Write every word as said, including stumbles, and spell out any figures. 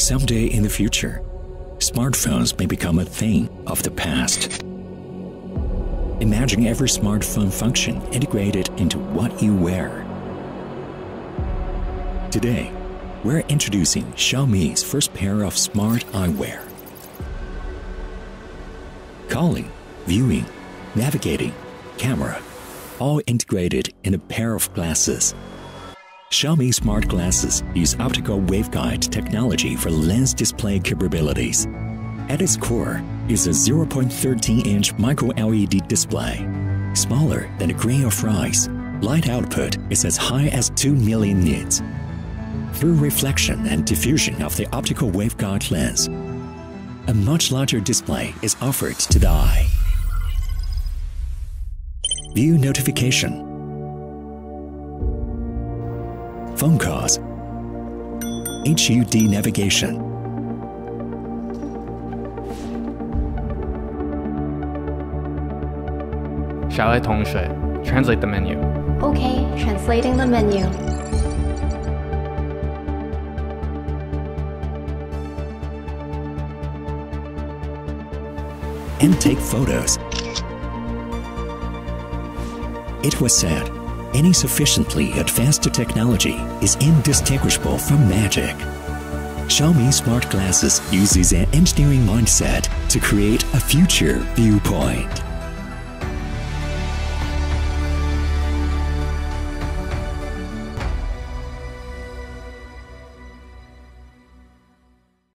Someday in the future, smartphones may become a thing of the past. Imagine every smartphone function integrated into what you wear. Today, we're introducing Xiaomi's first pair of smart eyewear. Calling, viewing, navigating, camera, all integrated in a pair of glasses. Xiaomi smart glasses use optical waveguide technology for lens display capabilities. At its core is a zero point one three inch micro L E D display. Smaller than a grain of rice, light output is as high as two million nits. Through reflection and diffusion of the optical waveguide lens, a much larger display is offered to the eye. View notification, phone calls, H U D navigation, Xiaolei 同学, translate the menu. Okay, translating the menu. And take photos. It was said, any sufficiently advanced technology is indistinguishable from magic. Xiaomi smart glasses uses an engineering mindset to create a future viewpoint.